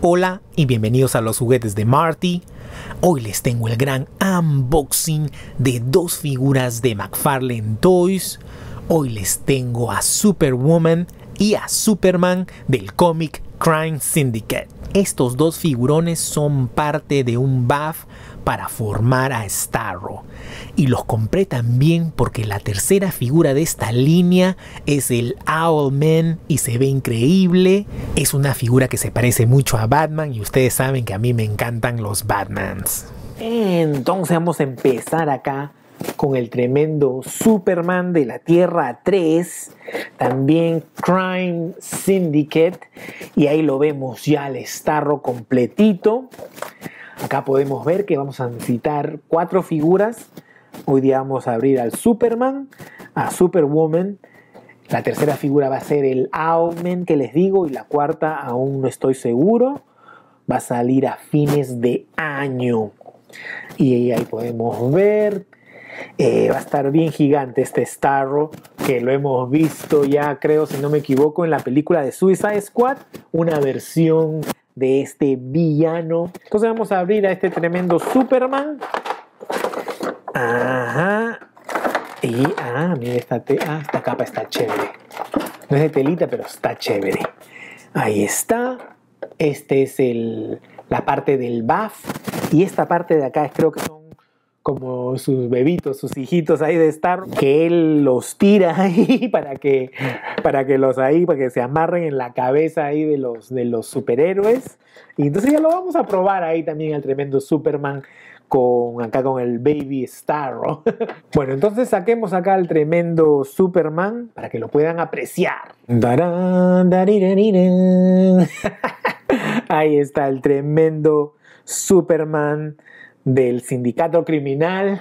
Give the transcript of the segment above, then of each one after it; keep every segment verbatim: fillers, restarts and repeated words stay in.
Hola y bienvenidos a los juguetes de Marty. Hoy les tengo el gran unboxing de dos figuras de McFarlane Toys. Hoy les tengo a Superwoman y a Superman del cómic Crime Syndicate. Estos dos figurones son parte de un buff para formar a Starro. Y los compré también porque la tercera figura de esta línea es el Owlman y se ve increíble. Es una figura que se parece mucho a Batman y ustedes saben que a mí me encantan los Batmans. Entonces vamos a empezar acá con el tremendo Superman de la Tierra tres, también Crime Syndicate, y ahí lo vemos ya el Starro completito. Acá podemos ver que vamos a necesitar cuatro figuras. Hoy día vamos a abrir al Superman, a Superwoman. La tercera figura va a ser el Owlman que les digo, y la cuarta aún no estoy seguro. Va a salir a fines de año. Y ahí podemos ver. Eh, va a estar bien gigante este Starro, que lo hemos visto ya, creo, si no me equivoco, en la película de Suicide Squad, una versión de este villano. Entonces vamos a abrir a este tremendo Superman. Ajá. Y, ah, mira, esta, te ah, esta capa está chévere. No es de telita, pero está chévere. Ahí está. Este es el, la parte del buff. Y esta parte de acá creo que son como sus bebitos, sus hijitos ahí de Star, que él los tira ahí para que, para que los ahí, para que se amarren en la cabeza ahí de los, de los superhéroes. Y entonces ya lo vamos a probar ahí también al tremendo Superman con acá con el Baby Starro. Bueno, entonces saquemos acá al tremendo Superman para que lo puedan apreciar. Ahí está el tremendo Superman del sindicato criminal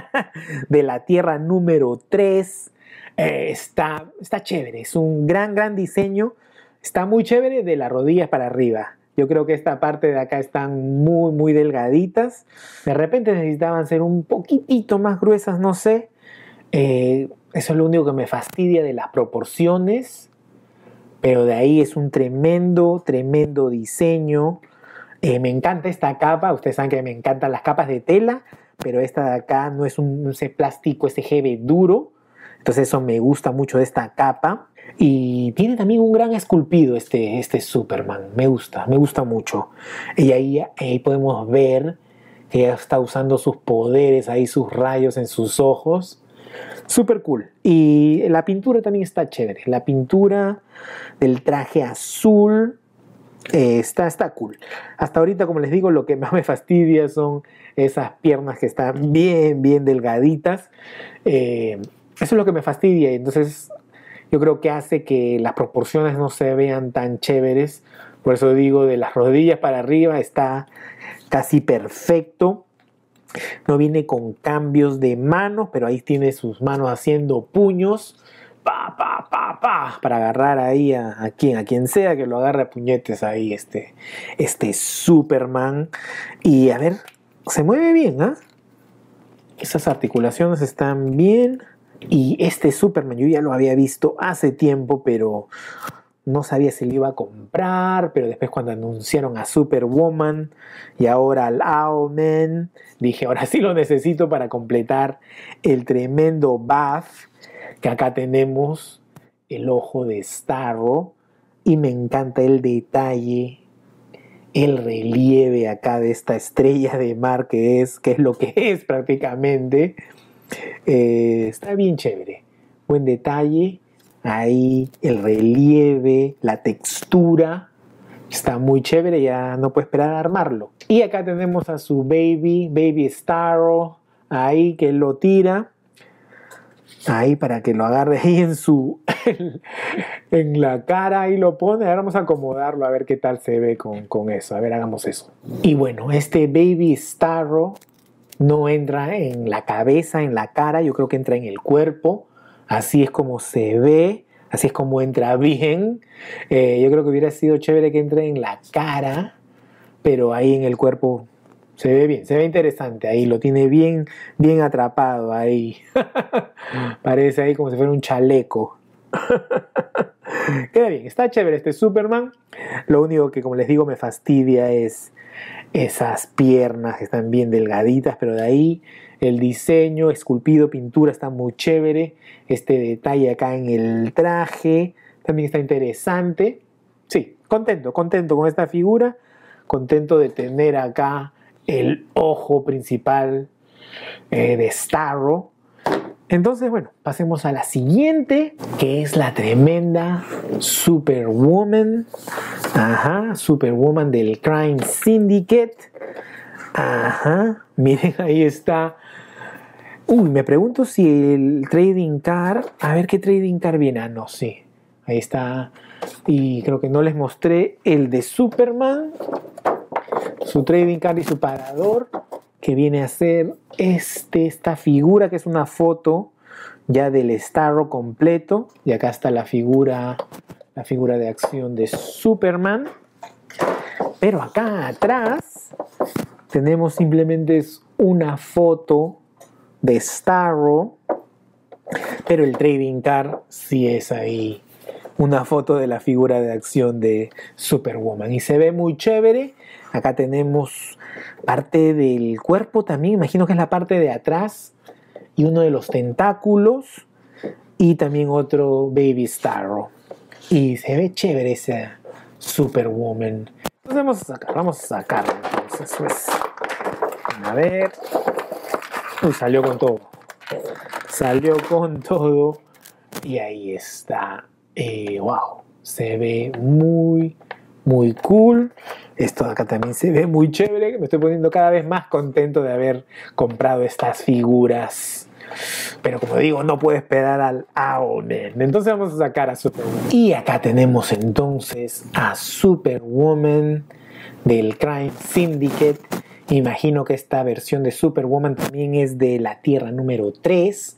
de la Tierra número tres. Eh, está, está chévere, es un gran, gran diseño. Está muy chévere de las rodillas para arriba. Yo creo que esta parte de acá están muy, muy delgaditas. De repente necesitaban ser un poquitito más gruesas, no sé. Eh, eso es lo único que me fastidia de las proporciones. Pero de ahí es un tremendo, tremendo diseño. Eh, me encanta esta capa, ustedes saben que me encantan las capas de tela, pero esta de acá no es un ese plástico, ese G B duro, entonces eso me gusta mucho de esta capa. Y tiene también un gran esculpido este, este Superman, me gusta, me gusta mucho. Y ahí, ahí podemos ver que ya está usando sus poderes, ahí sus rayos en sus ojos. Súper cool. Y la pintura también está chévere, la pintura del traje azul. Eh, está, está cool. Hasta ahorita, como les digo, lo que más me fastidia son esas piernas que están bien, bien delgaditas. Eh, eso es lo que me fastidia. Entonces, yo creo que hace que las proporciones no se vean tan chéveres. Por eso digo, de las rodillas para arriba está casi perfecto. No viene con cambios de manos, pero ahí tiene sus manos haciendo puños. Pa, pa, pa, pa, para agarrar ahí a, a quien, a quien sea que lo agarre a puñetes ahí este, este Superman. Y a ver, se mueve bien, ¿ah? ¿eh? Esas articulaciones están bien. Y este Superman yo ya lo había visto hace tiempo, pero no sabía si lo iba a comprar. Pero después cuando anunciaron a Superwoman y ahora al Owlman, dije, ahora sí lo necesito para completar el tremendo buff. Que acá tenemos el ojo de Starro y me encanta el detalle, el relieve acá de esta estrella de mar que es, que es lo que es prácticamente. Eh, está bien chévere, buen detalle, ahí el relieve, la textura, está muy chévere, ya no puedo esperar a armarlo. Y acá tenemos a su baby, Baby Starro, ahí que lo tira. Ahí para que lo agarre ahí en su en la cara, ahí lo pone. Ahora vamos a acomodarlo a ver qué tal se ve con, con eso. A ver, hagamos eso. Y bueno, este Baby Starro no entra en la cabeza, en la cara, yo creo que entra en el cuerpo. Así es como se ve, así es como entra bien. Eh, yo creo que hubiera sido chévere que entre en la cara, pero ahí en el cuerpo se ve bien, se ve interesante, ahí lo tiene bien, bien atrapado ahí. Parece ahí como si fuera un chaleco. Queda bien, está chévere este Superman. Lo único que, como les digo, me fastidia es esas piernas que están bien delgaditas, pero de ahí el diseño, esculpido, pintura está muy chévere. Este detalle acá en el traje también está interesante. Sí, contento, contento con esta figura. Contento de tener acá el ojo principal eh, de Starro. Entonces, bueno, pasemos a la siguiente, que es la tremenda Superwoman. Ajá, Superwoman del Crime Syndicate. Ajá, miren, ahí está. Uy, me pregunto si el trading card, a ver qué trading card viene. Ah, no, sí, ahí está. Y creo que no les mostré el de Superman, su trading card y su parador, que viene a ser este, esta figura, que es una foto ya del Starro completo. Y acá está la figura, la figura de acción de Superman. Pero acá atrás tenemos simplemente una foto de Starro, pero el trading card sí es ahí una foto de la figura de acción de Superwoman. Y se ve muy chévere. Acá tenemos parte del cuerpo también, imagino que es la parte de atrás, y uno de los tentáculos, y también otro Baby Starro. Y se ve chévere esa Superwoman. Entonces vamos a sacar, vamos a sacarlo entonces. Pues, a ver. Uy, salió con todo. Salió con todo. Y ahí está. Eh, wow. Se ve muy, muy cool. Esto de acá también se ve muy chévere. Me estoy poniendo cada vez más contento de haber comprado estas figuras. Pero como digo, no puedo esperar al Aquaman. Entonces vamos a sacar a Superwoman. Y acá tenemos entonces a Superwoman del Crime Syndicate. Imagino que esta versión de Superwoman también es de la Tierra número tres.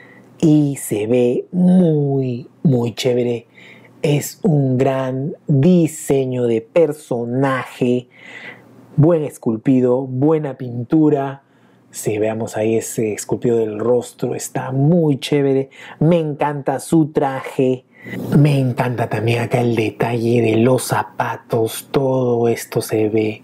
Y se ve muy, muy chévere. Es un gran diseño de personaje. Buen esculpido, buena pintura. Si veamos ahí ese esculpido del rostro, está muy chévere. Me encanta su traje. Me encanta también acá el detalle de los zapatos. Todo esto se ve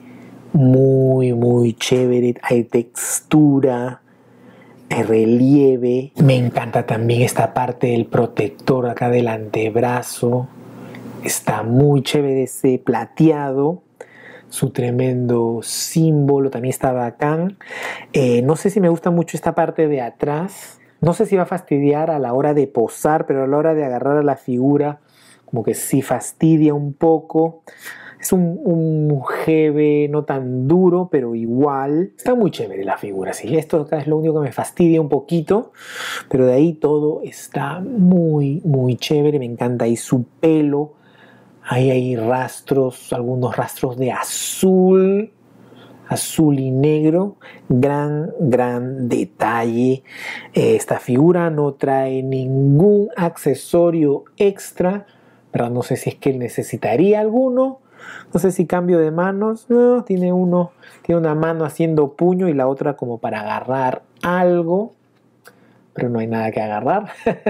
muy, muy chévere. Hay textura, hay relieve. Me encanta también esta parte del protector acá del antebrazo. Está muy chévere ese plateado. Su tremendo símbolo también está bacán. Eh, no sé si me gusta mucho esta parte de atrás. No sé si va a fastidiar a la hora de posar, pero a la hora de agarrar a la figura, como que sí fastidia un poco. Es un, un jebe no tan duro, pero igual. Está muy chévere la figura, sí. Esto acá es lo único que me fastidia un poquito, pero de ahí todo está muy, muy chévere. Me encanta ahí su pelo. Ahí hay rastros, algunos rastros de azul, azul y negro. Gran, gran detalle. Esta figura no trae ningún accesorio extra, pero no sé si es que necesitaría alguno. No sé si cambio de manos. No, tiene uno, tiene una mano haciendo puño y la otra como para agarrar algo, pero no hay nada que agarrar.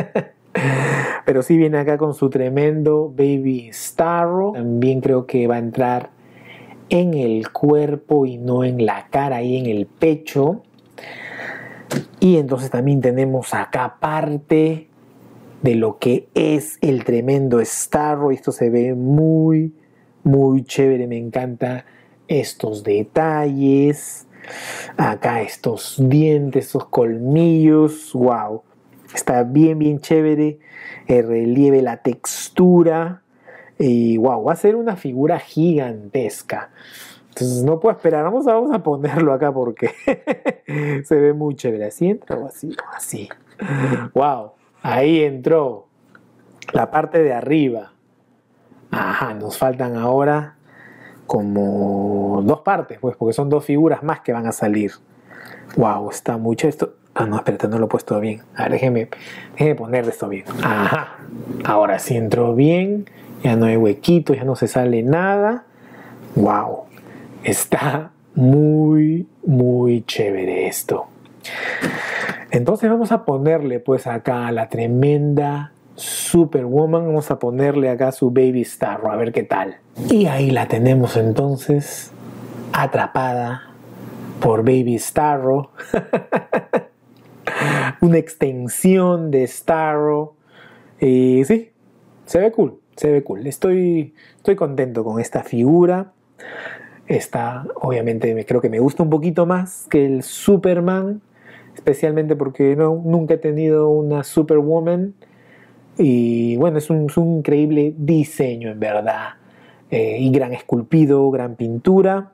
Pero sí viene acá con su tremendo Baby Starro. También creo que va a entrar en el cuerpo y no en la cara, y en el pecho. Y entonces también tenemos acá parte de lo que es el tremendo Starro. Esto se ve muy, muy chévere. Me encantan estos detalles. Acá estos dientes, estos colmillos. Wow. Está bien, bien chévere. El relieve, la textura. Y wow, va a ser una figura gigantesca. Entonces no puedo esperar. Vamos a, vamos a ponerlo acá porque se ve muy chévere. ¿Así entra o así? Así. Wow. Ahí entró la parte de arriba. Ajá, nos faltan ahora como dos partes, pues, porque son dos figuras más que van a salir. Wow, está mucho esto. Ah, no, espérate, no lo he puesto bien. A ver, déjeme, déjeme poner esto bien. Ajá, ahora sí entró bien. Ya no hay huequitos, ya no se sale nada. Wow, está muy, muy chévere esto. Entonces vamos a ponerle pues acá la tremenda Superwoman. Vamos a ponerle acá su Baby Starro, a ver qué tal. Y ahí la tenemos entonces, atrapada por Baby Starro. Una extensión de Starro. Y sí, se ve cool, se ve cool. Estoy, estoy contento con esta figura. Esta, obviamente, me, creo que me gusta un poquito más que el Superman, especialmente porque no, nunca he tenido una Superwoman. Y bueno, es un, es un increíble diseño, en verdad. Eh, y gran esculpido, gran pintura.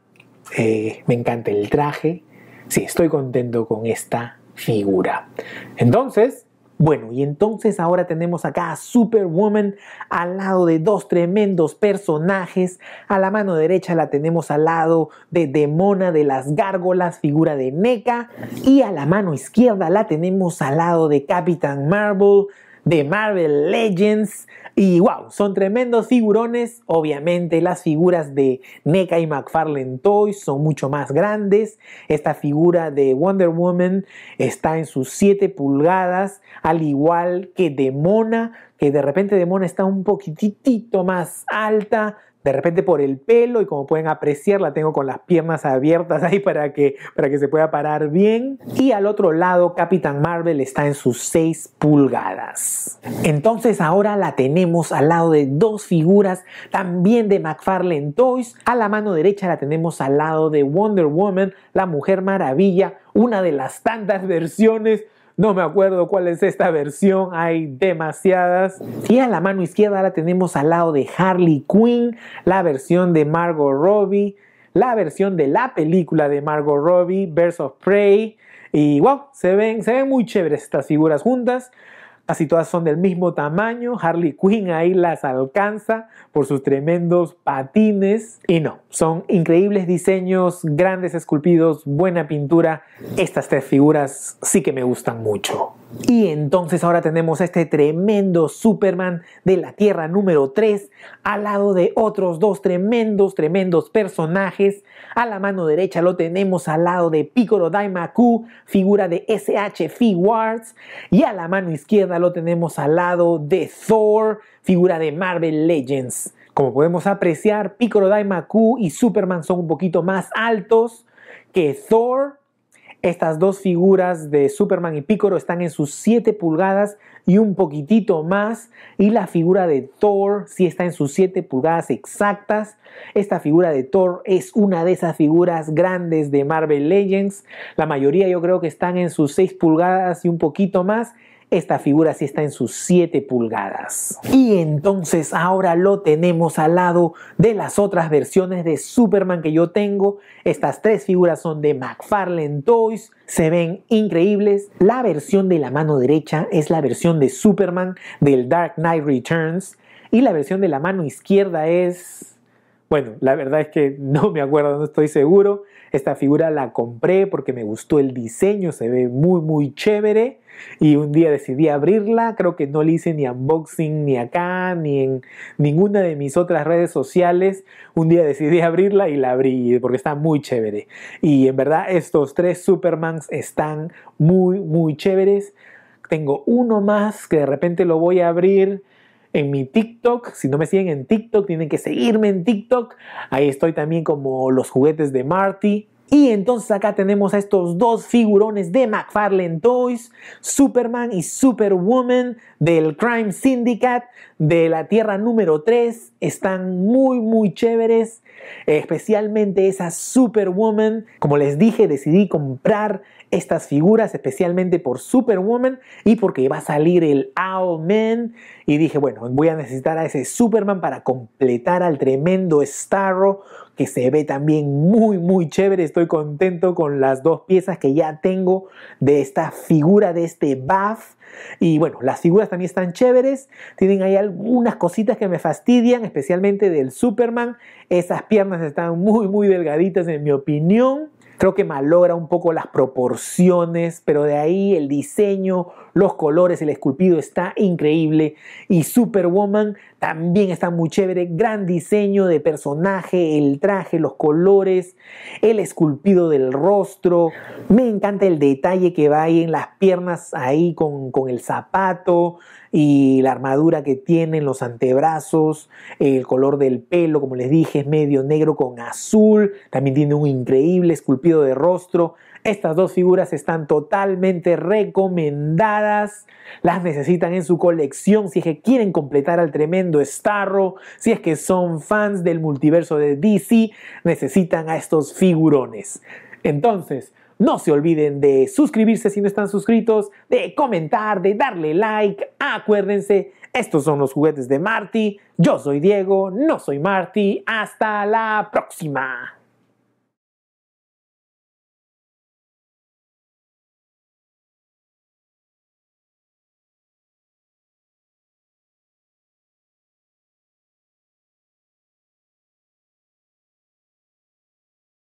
Eh, me encanta el traje. Sí, estoy contento con esta figura. Entonces, bueno, y entonces ahora tenemos acá a Superwoman al lado de dos tremendos personajes. A la mano derecha la tenemos al lado de Demona de las Gárgolas, figura de N E C A. Y a la mano izquierda la tenemos al lado de Capitán Marvel, de Marvel Legends. Y wow, son tremendos figurones. Obviamente las figuras de N E C A y McFarlane Toys son mucho más grandes. Esta figura de Wonder Woman está en sus siete pulgadas, al igual que Demona, que de repente Demona está un poquitito más alta, de repente por el pelo, y como pueden apreciar la tengo con las piernas abiertas ahí para que, para que se pueda parar bien. Y al otro lado Capitán Marvel está en sus seis pulgadas. Entonces ahora la tenemos al lado de dos figuras también de McFarlane Toys. A la mano derecha la tenemos al lado de Wonder Woman, la Mujer Maravilla, una de las tantas versiones. No me acuerdo cuál es esta versión, hay demasiadas. Y a la mano izquierda la tenemos al lado de Harley Quinn, la versión de Margot Robbie, la versión de la película de Margot Robbie, Birds of Prey. Y wow, se ven, se ven muy chéveres estas figuras juntas. Casi todas son del mismo tamaño. Harley Quinn ahí las alcanza por sus tremendos patines. Y no, son increíbles diseños, grandes esculpidos, buena pintura. Estas tres figuras sí que me gustan mucho. Y entonces ahora tenemos este tremendo Superman de la Tierra número tres al lado de otros dos tremendos, tremendos personajes. A la mano derecha lo tenemos al lado de Piccolo Daimaku, figura de S H Figuarts. Y a la mano izquierda lo tenemos al lado de Thor, figura de Marvel Legends. Como podemos apreciar, Piccolo Daimaku y Superman son un poquito más altos que Thor. Estas dos figuras de Superman y Piccolo están en sus siete pulgadas y un poquitito más. Y la figura de Thor sí está en sus siete pulgadas exactas. Esta figura de Thor es una de esas figuras grandes de Marvel Legends. La mayoría yo creo que están en sus seis pulgadas y un poquito más. Esta figura sí está en sus siete pulgadas. Y entonces ahora lo tenemos al lado de las otras versiones de Superman que yo tengo. Estas tres figuras son de McFarlane Toys. Se ven increíbles. La versión de la mano derecha es la versión de Superman del Dark Knight Returns. Y la versión de la mano izquierda es... Bueno, la verdad es que no me acuerdo, no estoy seguro. Esta figura la compré porque me gustó el diseño, se ve muy muy chévere. Y un día decidí abrirla, creo que no le hice ni unboxing ni acá, ni en ninguna de mis otras redes sociales. Un día decidí abrirla y la abrí porque está muy chévere. Y en verdad estos tres Supermans están muy muy chéveres. Tengo uno más que de repente lo voy a abrir en mi TikTok. Si no me siguen en TikTok, tienen que seguirme en TikTok. Ahí estoy también como los juguetes de Marty. Y entonces acá tenemos a estos dos figurones de McFarlane Toys, Superman y Superwoman del Crime Syndicate de la Tierra número tres. Están muy muy chéveres, especialmente esa Superwoman. Como les dije, decidí comprar estas figuras especialmente por Superwoman y porque iba a salir el Owlman. Y dije, bueno, voy a necesitar a ese Superman para completar al tremendo Starro, que se ve también muy muy chévere. Estoy contento con las dos piezas que ya tengo de esta figura, de este buff. Y bueno, las figuras también están chéveres. Tienen ahí algunas cositas que me fastidian, especialmente del Superman. Esas piernas están muy muy delgaditas en mi opinión. Creo que malogra un poco las proporciones, pero de ahí el diseño, los colores, el esculpido está increíble. Y Superwoman también está muy chévere, gran diseño de personaje, el traje, los colores, el esculpido del rostro. Me encanta el detalle que va ahí en las piernas, ahí con, con el zapato y la armadura que tienen, los antebrazos, el color del pelo, como les dije, es medio negro con azul. También tiene un increíble esculpido de rostro. Estas dos figuras están totalmente recomendadas. Las necesitan en su colección si es que quieren completar al tremendo Starro. Si es que son fans del multiverso de D C, necesitan a estos figurones. Entonces, no se olviden de suscribirse si no están suscritos, de comentar, de darle like. Acuérdense, estos son los juguetes de Marty. Yo soy Diego, no soy Marty. Hasta la próxima.